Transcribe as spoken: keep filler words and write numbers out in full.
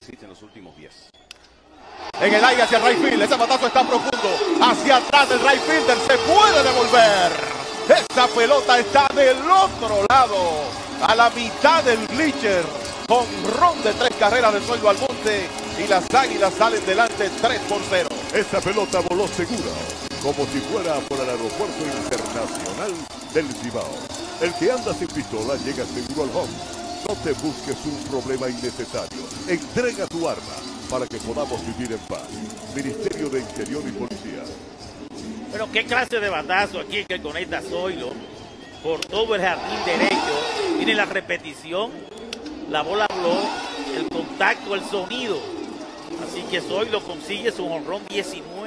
hits en los últimos diez. En el aire hacia el right field, ese batazo está profundo, hacia atrás el right fielder, se puede devolver. Esa pelota está del otro lado, a la mitad del bleacher. Jonrón de tres carreras de Zoilo Almonte y las Águilas salen delante tres por cero. Esa pelota voló segura, como si fuera por el aeropuerto internacional del Cibao. El que anda sin pistola llega seguro al home. No te busques un problema innecesario. Entrega tu arma para que podamos vivir en paz. Ministerio de Interior y Policía. Pero qué clase de batazo aquí que conecta Zoilo por todo el jardín derecho. Miren la repetición, la bola voló, el contacto, el sonido. Así que Zoilo consigue su jonrón diecinueve.